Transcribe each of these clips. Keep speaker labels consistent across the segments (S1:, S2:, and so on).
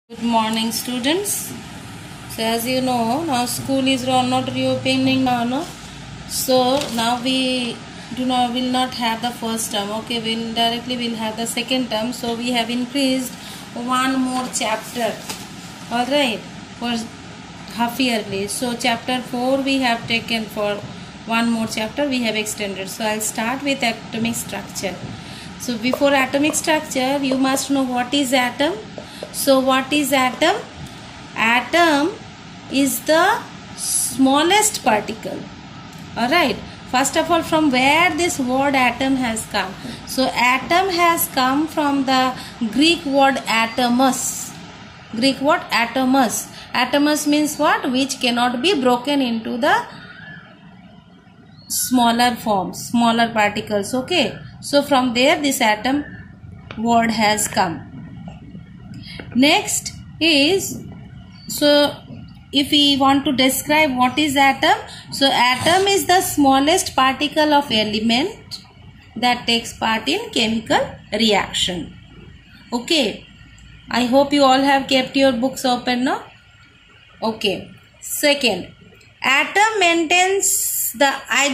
S1: Good morning, students. So as you know, now school is not reopening now, no? So now we will not have the first term. Okay, we'll have the second term. So we have increased one more chapter. All right, for half yearly. So chapter 4 we have taken for one more chapter. We have extended. So I'll start with atomic structure. So before atomic structure, you must know what is atom. So what is atom? Atom is the smallest particle. Alright. First of all, from where this word atom has come? So atom has come from the Greek word atomus. Greek word atomus. Atomus means what? Which cannot be broken into the smaller forms, smaller particles. Okay. So from there this atom word has come. Next is, so if we want to describe what is atom, so atom is the smallest particle of element that takes part in chemical reaction. Okay, I hope you all have kept your books open, no? Okay. Second, atom maintains the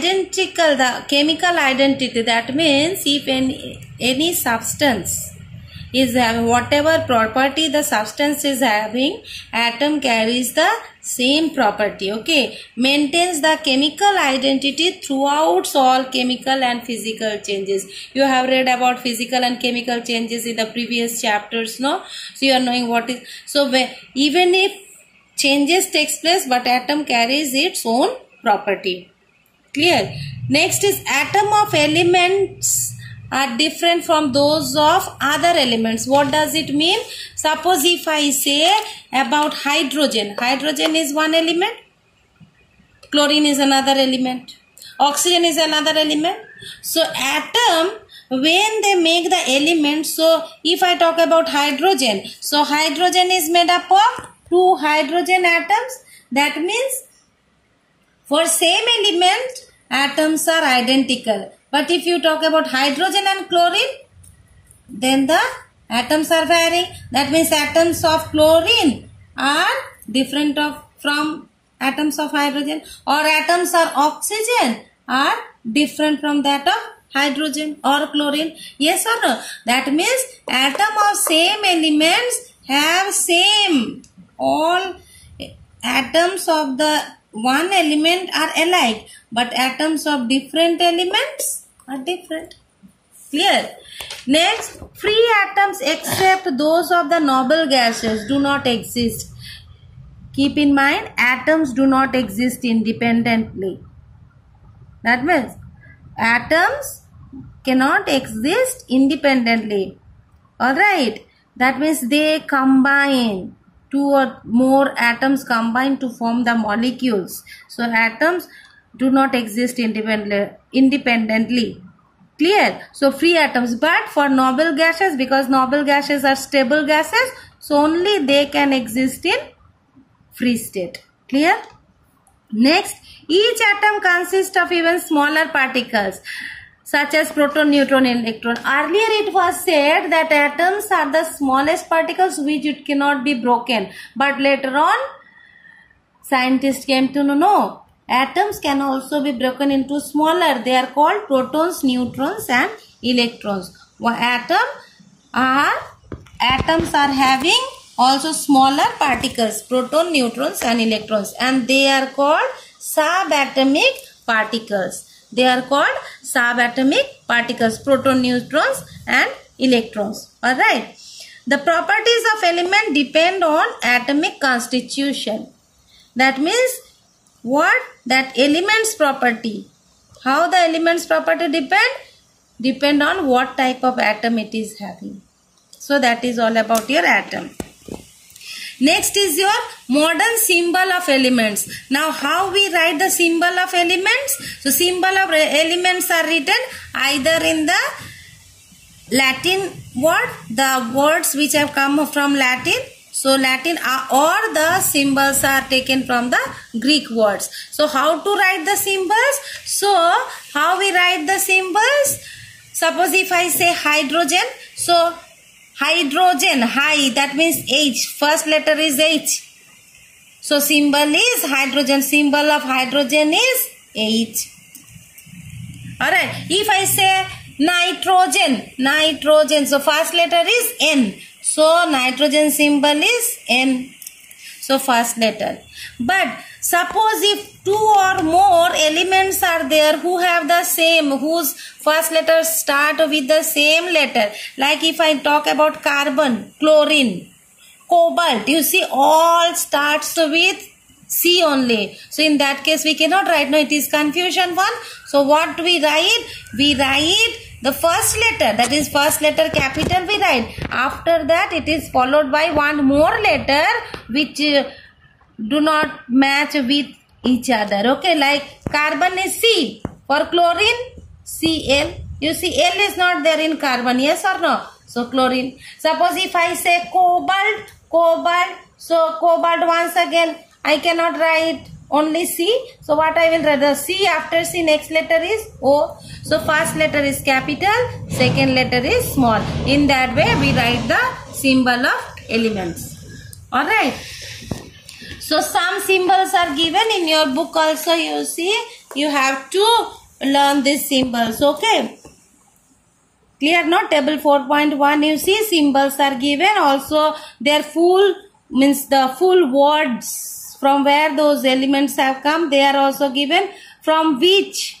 S1: chemical identity. That means if any substance is having whatever property the substance is having, atom carries the same property. Okay, maintains the chemical identity throughout all chemical and physical changes. You have read about physical and chemical changes in the previous chapters, no? So you are knowing what is. So even if changes takes place, but atom carries its own property. Clear? Next is atom of elements are different from those of other elements. What does it mean? Suppose if I say about hydrogen. Hydrogen is one element. Chlorine is another element. Oxygen is another element. So atom, when they make the element, so if I talk about hydrogen, so hydrogen is made up of two hydrogen atoms. That means for same element, atoms are identical. But if you talk about hydrogen and chlorine, then the atoms are varying. That means atoms of chlorine are different from atoms of hydrogen, or atoms of oxygen are different from that of hydrogen or chlorine. Yes or no? That means atom of same elements have same. All atoms of the one element are alike, but atoms of different elements are different. Clear? Next, free atoms except those of the noble gases do not exist. Keep in mind, atoms do not exist independently. That means atoms cannot exist independently. Alright, that means they combine. Two or more atoms combine to form the molecules. So atoms do not exist independently. Clear? So free atoms. But for noble gases, because noble gases are stable gases, so only they can exist in free state. Clear? Next, each atom consists of even smaller particles such as proton, neutron, electron. Earlier it was said that atoms are the smallest particles which it cannot be broken. But later on, scientists came to know, no, atoms can also be broken into smaller. They are called protons, neutrons and electrons. Atoms are having also smaller particles, proton, neutrons and electrons, and they are called subatomic particles. They are called subatomic particles, proton, neutrons and electrons. Alright. The properties of element depend on atomic constitution. That means what? That element's property. How the element's property depend on what type of atom it is having. So that is all about your atom. Next is your modern symbol of elements. Now how we write the symbol of elements? So symbol of elements are written either in the Latin word, the words which have come from Latin. So Latin, or the symbols are taken from the Greek words. So how to write the symbols? So how we write the symbols? Suppose if I say hydrogen, so hydrogen, high, that means H. First letter is H. So symbol is hydrogen. Symbol of hydrogen is H. Alright. If I say nitrogen, so first letter is N. So nitrogen symbol is N. So first letter. But suppose if two or more elements are there who have the same, whose first letters start with the same letter. Like if I talk about carbon, chlorine, cobalt, you see all starts with C only. So in that case we cannot write. No, it is confusion one. So what we write? We write the first letter, that is first letter capital we write. After that it is followed by one more letter which do not match with each other. Okay, like carbon is C. For chlorine, Cl. You see L is not there in carbon. Yes or no? So chlorine. Suppose if I say cobalt. So cobalt once again I cannot write only C. So what I will write? The C after C next letter is O. So first letter is capital, second letter is small. In that way we write the symbol of elements. Alright. So some symbols are given in your book also. You see, you have to learn these symbols. Okay. Clear? No? Table 4.1 you see symbols are given. Also their full means the full words from where those elements have come. They are also given. From which,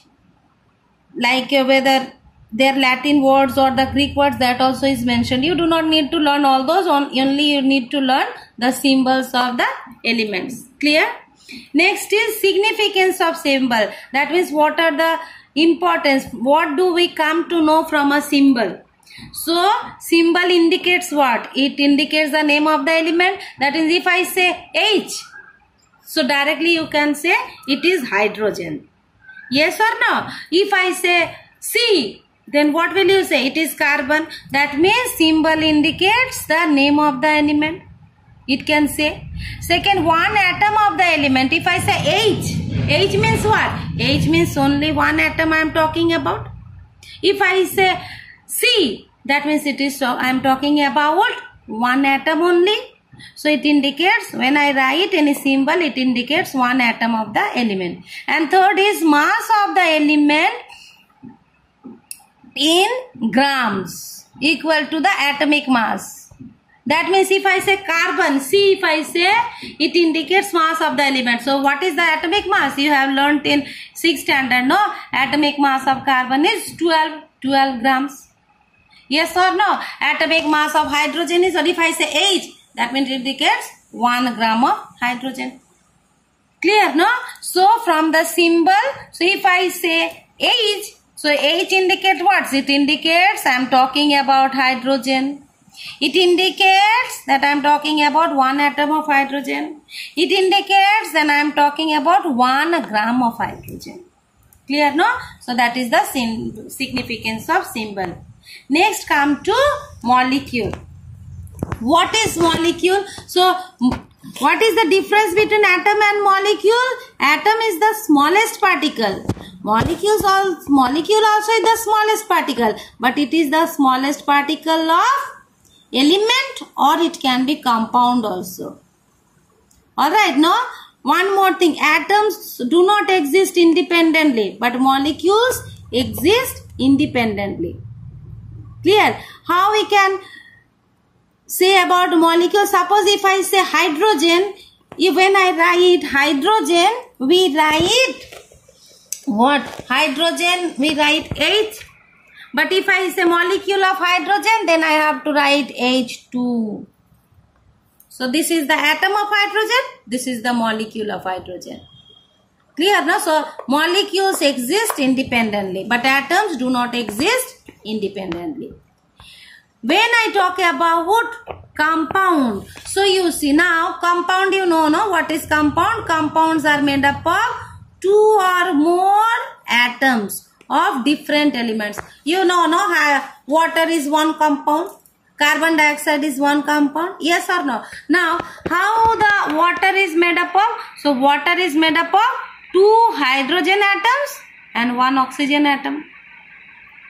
S1: like whether they are Latin words or the Greek words, that also is mentioned. You do not need to learn all those. Only you need to learn the symbols of the elements. Clear? Next is significance of symbol. That means what are the importance? What do we come to know from a symbol? So symbol indicates what? It indicates the name of the element. That is, if I say H, so directly you can say it is hydrogen. Yes or no? If I say C, then what will you say? It is carbon. That means symbol indicates the name of the element. It can say. Second, one atom of the element. If I say H means what? H means only one atom I am talking about. If I say C, that means it is, so I am talking about one atom only. So it indicates, when I write any symbol, it indicates one atom of the element. And third is mass of the element in grams equal to the atomic mass. That means if I say carbon, see, if I say, it indicates mass of the element. So what is the atomic mass? You have learnt in 6th standard, no? Atomic mass of carbon is 12 grams. Yes or no? Atomic mass of hydrogen is, or if I say H, that means it indicates 1 gram of hydrogen. Clear, no? So from the symbol, so if I say H, so H indicates what? It indicates I am talking about hydrogen. It indicates that I am talking about 1 atom of hydrogen. It indicates that I am talking about 1 gram of hydrogen. Clear, no? So that is the significance of symbol. Next come to molecule. What is molecule? So what is the difference between atom and molecule? Atom is the smallest particle. Molecule also is the smallest particle. But it is the smallest particle of element, or it can be compound also. Alright, no? One more thing. Atoms do not exist independently, but molecules exist independently. Clear? How we can say about molecules? Suppose if I say hydrogen, when I write hydrogen, we write what? Hydrogen, we write H. But if I say molecule of hydrogen, then I have to write H2. So this is the atom of hydrogen. This is the molecule of hydrogen. Clear, no? So molecules exist independently, but atoms do not exist independently. When I talk about compound, so you see now compound, you know, no? What is compound? Compounds are made up of 2 or more atoms of different elements. You know, no? Water is one compound. Carbon dioxide is one compound. Yes or no? Now, how the water is made up of? So, water is made up of 2 hydrogen atoms and 1 oxygen atom.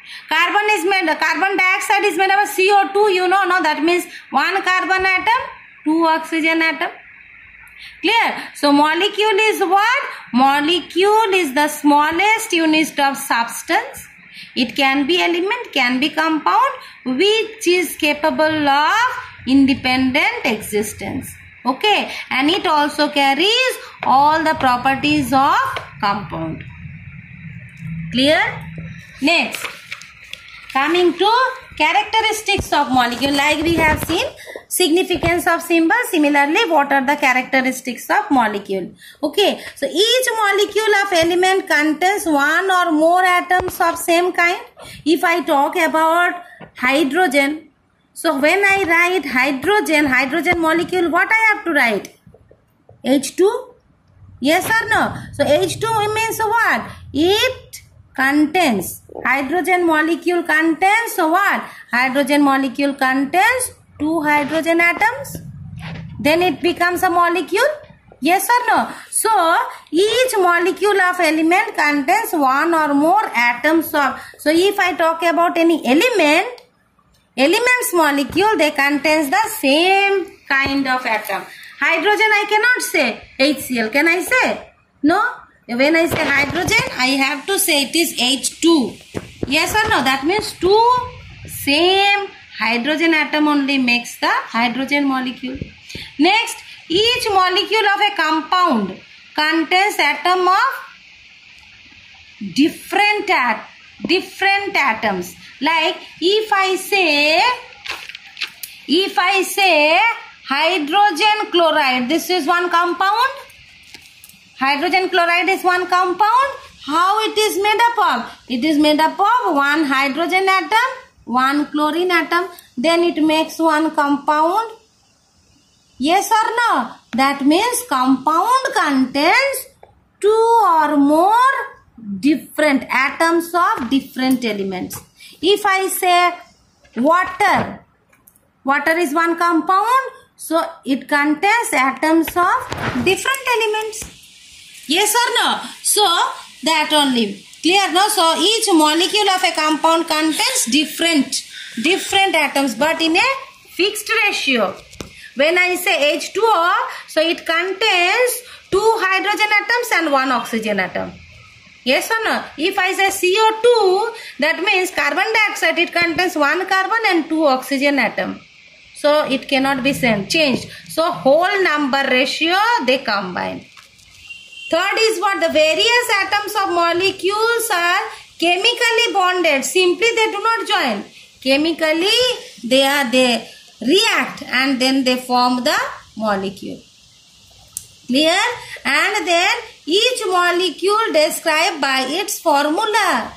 S1: Carbon dioxide is made of CO2, you know, no? That means one carbon atom, two oxygen atom. Clear? So molecule is what? Molecule is the smallest unit of substance. It can be element, can be compound, which is capable of independent existence. Okay, and it also carries all the properties of compound. Clear? Next, coming to characteristics of molecule, like we have seen significance of symbol. Similarly, what are the characteristics of molecule? Okay, so each molecule of element contains one or more atoms of same kind. If I talk about hydrogen, so when I write hydrogen molecule, what I have to write? H2? Yes or no? So H2 means what? It contains, hydrogen molecule contains what? Hydrogen molecule contains two hydrogen atoms. Then it becomes a molecule. Yes or no? So each molecule of element contains one or more atoms of. So if I talk about any elements molecule, they contains the same kind of atom. Hydrogen I cannot say HCl. Can I say? No. When I say hydrogen, I have to say it is H2. Yes or no? That means two same hydrogen atom only makes the hydrogen molecule. Next, each molecule of a compound contains atom of different atoms. Like if I say hydrogen chloride, this is one compound. Hydrogen chloride is one compound. How it is made up of? It is made up of one hydrogen atom, one chlorine atom. Then it makes one compound. Yes or no? That means compound contains two or more different atoms of different elements. If I say water is one compound, so it contains atoms of different elements. Yes or no? So that only. Clear, no? So each molecule of a compound contains different atoms, but in a fixed ratio. When I say H2O, so it contains two hydrogen atoms and one oxygen atom. Yes or no? If I say CO2, that means carbon dioxide, it contains one carbon and two oxygen atom. So it cannot be changed. So whole number ratio they combine. Third is what? The various atoms of molecules are chemically bonded. Simply they do not join. Chemically they react and then they form the molecule. Clear? And then each molecule described by its formula.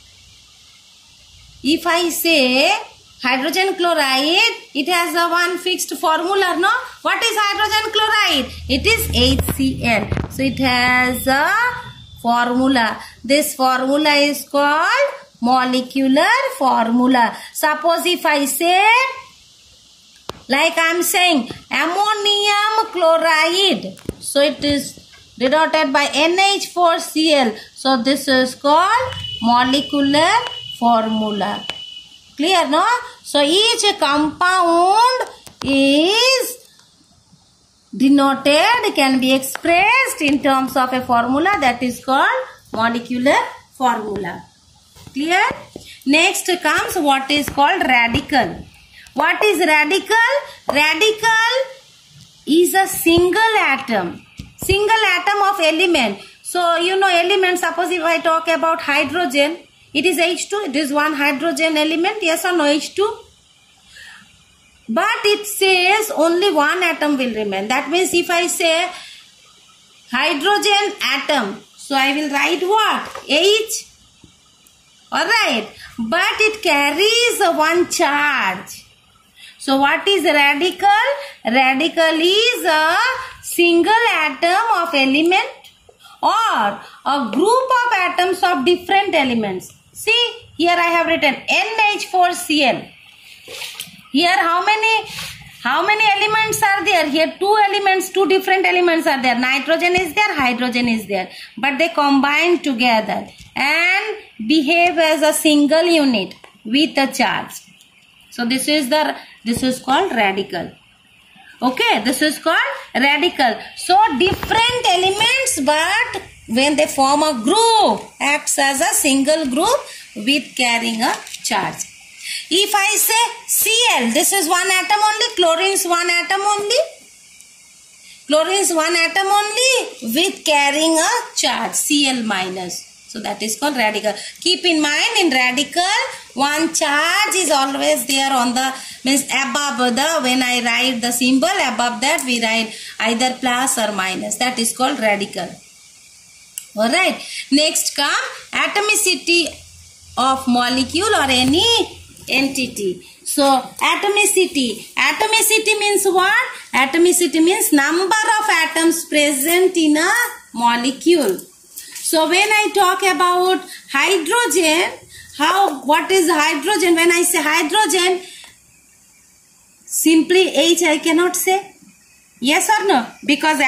S1: If I say hydrogen chloride, it has a one fixed formula, no? What is hydrogen chloride? It is HCl. So it has a formula. This formula is called molecular formula. Suppose if I say, like I am saying, ammonium chloride. So it is denoted by NH4Cl. So this is called molecular formula. Clear, no? So each compound is denoted, can be expressed in terms of a formula that is called molecular formula. Clear? Next comes what is called radical. What is radical? Radical is a single atom of element. So you know element, suppose if I talk about hydrogen, it is H2, it is one hydrogen element, yes or no, H2. But it says only one atom will remain. That means if I say hydrogen atom, so I will write what? H. Alright. But it carries one charge. So what is radical? Radical is a single atom of element or a group of atoms of different elements. See, here I have written NH4Cl. Here how How many elements are there? Here two different elements are there. Nitrogen is there, hydrogen is there. But they combine together and behave as a single unit with a charge. So this is called radical. Okay, this is called radical. So different elements, but when they form a group, acts as a single group with carrying a charge. If I say Cl, this is one atom only, chlorine is one atom only. Chlorine is one atom only with carrying a charge, Cl minus. So that is called radical. Keep in mind, in radical, one charge is always there on the, means above the, when I write the symbol, above that we write either plus or minus. That is called radical. Alright. Next come atomicity of molecule or any entity. So atomicity. Atomicity means what? Atomicity means number of atoms present in a molecule. So when I talk about hydrogen, what is hydrogen? When I say hydrogen, simply H I cannot say. Yes or no? Because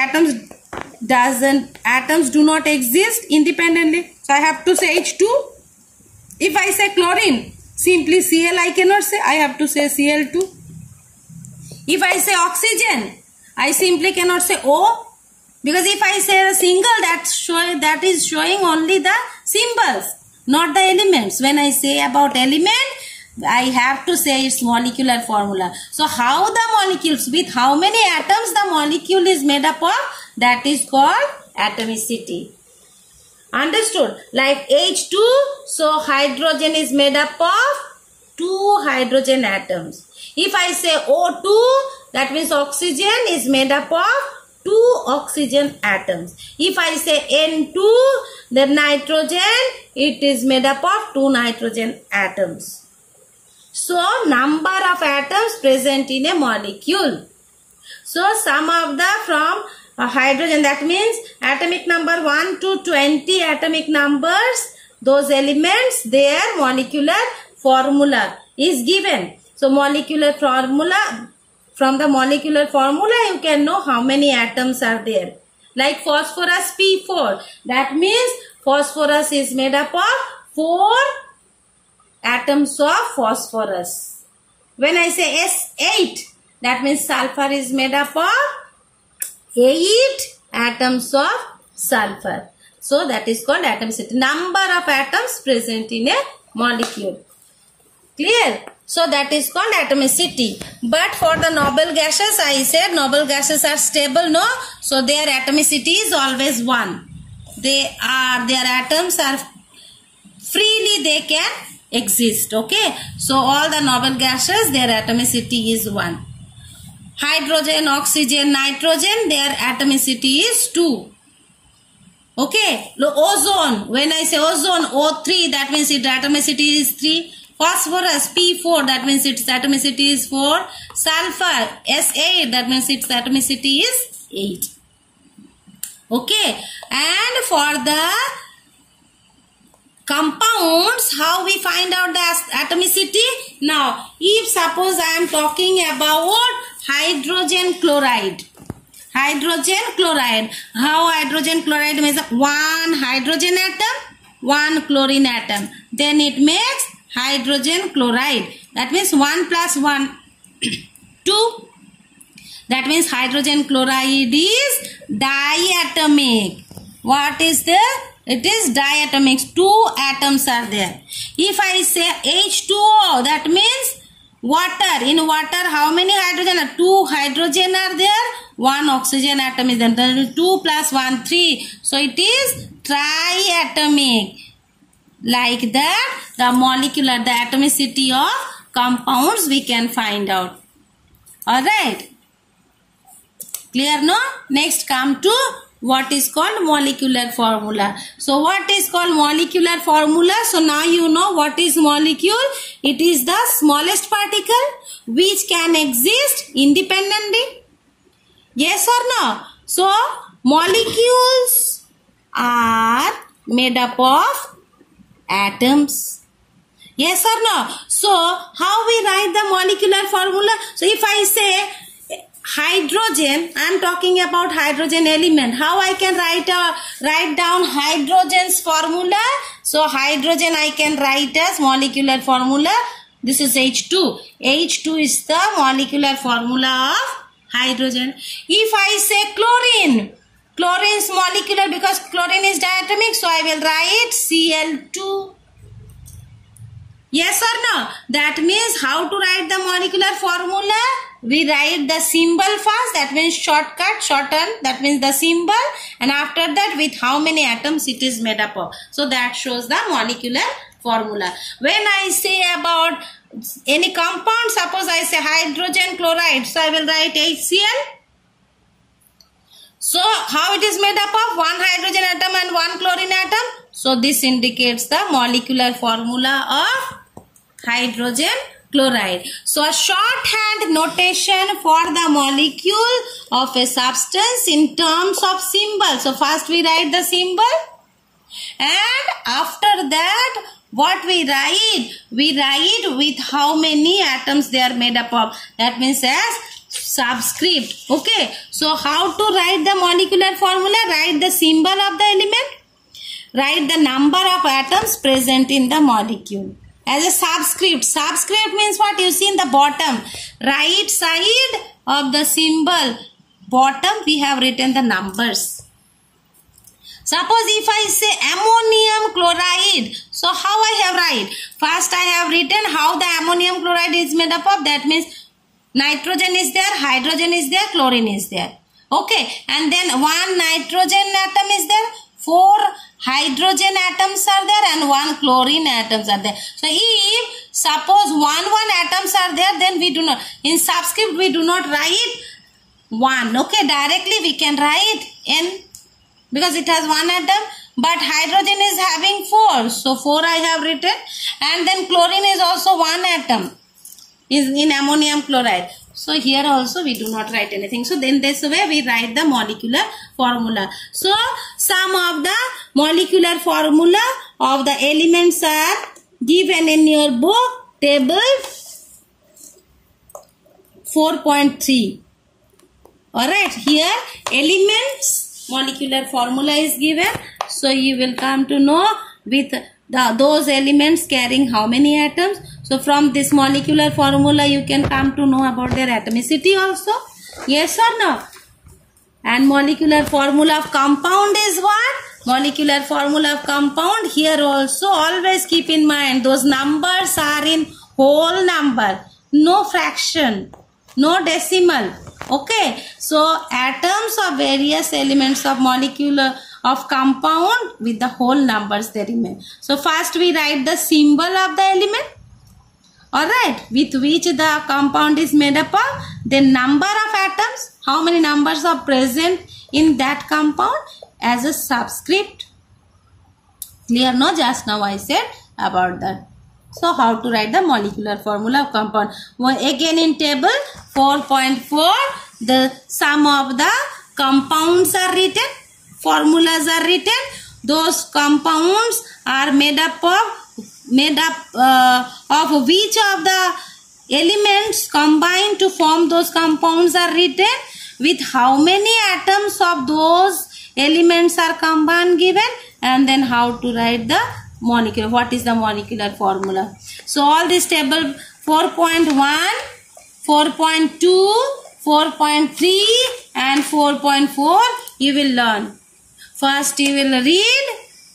S1: atoms do not exist independently. So I have to say H2. If I say chlorine, simply Cl I cannot say. I have to say Cl2. If I say oxygen, I simply cannot say O. Because if I say a single, that is showing only the symbols, not the elements. When I say about element, I have to say its molecular formula. So how the molecules, with how many atoms the molecule is made up of, that is called atomicity. Understood? Like H2, so hydrogen is made up of 2 hydrogen atoms. If I say O2, that means oxygen is made up of 2 oxygen atoms. If I say N2, then nitrogen, it is made up of 2 nitrogen atoms. So number of atoms present in a molecule. So sum of the from hydrogen, that means atomic number 1 to 20 atomic numbers, those elements, their molecular formula is given. So molecular formula, from the molecular formula you can know how many atoms are there. Like phosphorus P4, that means phosphorus is made up of 4 atoms of phosphorus. When I say S8, that means sulfur is made up of 8 atoms of sulfur. So that is called atomicity. Number of atoms present in a molecule. Clear? So that is called atomicity. But for the noble gases, I said noble gases are stable, no? So their atomicity is always 1. Their atoms are freely, they can exist. Okay? So all the noble gases, their atomicity is 1. Hydrogen, oxygen, nitrogen, their atomicity is 2. Okay? Ozone, when I say ozone, O3, that means its atomicity is 3. Phosphorus P4, that means its atomicity is 4. Sulfur S8, that means its atomicity is 8. Okay? And for the compounds, how we find out the atomicity? Now, if suppose I am talking about hydrogen chloride. Hydrogen chloride. How hydrogen chloride means 1 hydrogen atom, 1 chlorine atom. Then it makes hydrogen chloride. That means 1 plus 1, 2. That means hydrogen chloride is diatomic. What is there? It is diatomic. 2 atoms are there. If I say H2O, that means water. In water, how many hydrogen are? 2 hydrogen are there. 1 oxygen atom is there. 2 plus 1, 3. So it is triatomic. Like that, the molecular, the atomicity of compounds we can find out. Alright. Clear, no? Next come to what is called molecular formula. So what is called molecular formula? So now you know what is molecule. It is the smallest particle which can exist independently. Yes or no? So molecules are made up of atoms. Yes or no? So how we write the molecular formula? So if I say hydrogen, I am talking about hydrogen element. How I can write down hydrogen's formula? So hydrogen I can write as molecular formula. This is H2. H2 is the molecular formula of hydrogen. If I say chlorine, chlorine is molecular because chlorine is diatomic, so I will write Cl2. Yes or no? That means how to write the molecular formula? We write the symbol first, that means shortcut, shorten, that means the symbol, and after that with how many atoms it is made up of. So that shows the molecular formula. When I say about any compound, suppose I say hydrogen chloride, so I will write HCl. So how it is made up of? One hydrogen atom and one chlorine atom. So this indicates the molecular formula of hydrogen chloride. So a shorthand notation for the molecule of a substance in terms of symbol. So first we write the symbol, and after that what we write? We write with how many atoms they are made up of. That means as subscript. Okay. So how to write the molecular formula? Write the symbol of the element. Write the number of atoms present in the molecule. As a subscript. Subscript means what? You see in the bottom. Right side of the symbol. Bottom we have written the numbers. Suppose if I say ammonium chloride. So how I have write? First I have written how the ammonium chloride is made up of. That means nitrogen is there, hydrogen is there, chlorine is there. Okay. And then one nitrogen atom is there. 4 hydrogen atoms are there and 1 chlorine atoms are there. So if suppose 1 atoms are there, then we do not, in subscript we do not write 1. Okay, directly we can write N because it has 1 atom, but hydrogen is having 4. So 4 I have written, and then chlorine is also 1 atom is in ammonium chloride. So here also we do not write anything. So then this way we write the molecular formula. So some of the molecular formula of the elements are given in your book, table 4.3. Alright, here elements molecular formula is given. So you will come to know with those elements carrying how many atoms. So from this molecular formula you can come to know about their atomicity also. Yes or no? And molecular formula of compound is what? Molecular formula of compound, here also always keep in mind those numbers are in whole number. No fraction. No decimal. Okay. So atoms of various elements of molecular of compound with the whole numbers they remain. So first we write the symbol of the element. Alright, with which the compound is made up of, then number of atoms, how many numbers are present in that compound as a subscript. Clear? No, just now I said about that. So how to write the molecular formula of compound. Well, again in table 4.4, the sum of the compounds are written, formulas are written. Those compounds are made up of which of the elements combined to form those compounds are written, with how many atoms of those elements are combined given, and then how to write the molecular, what is the molecular formula. So all this table 4.1, 4.2, 4.3 and 4.4 you will learn. First you will read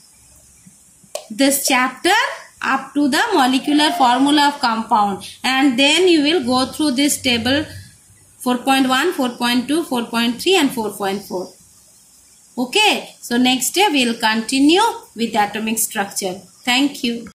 S1: this chapter up to the molecular formula of compound, and then you will go through this table 4.1, 4.2, 4.3 and 4.4. Okay, so next day we will continue with atomic structure. Thank you.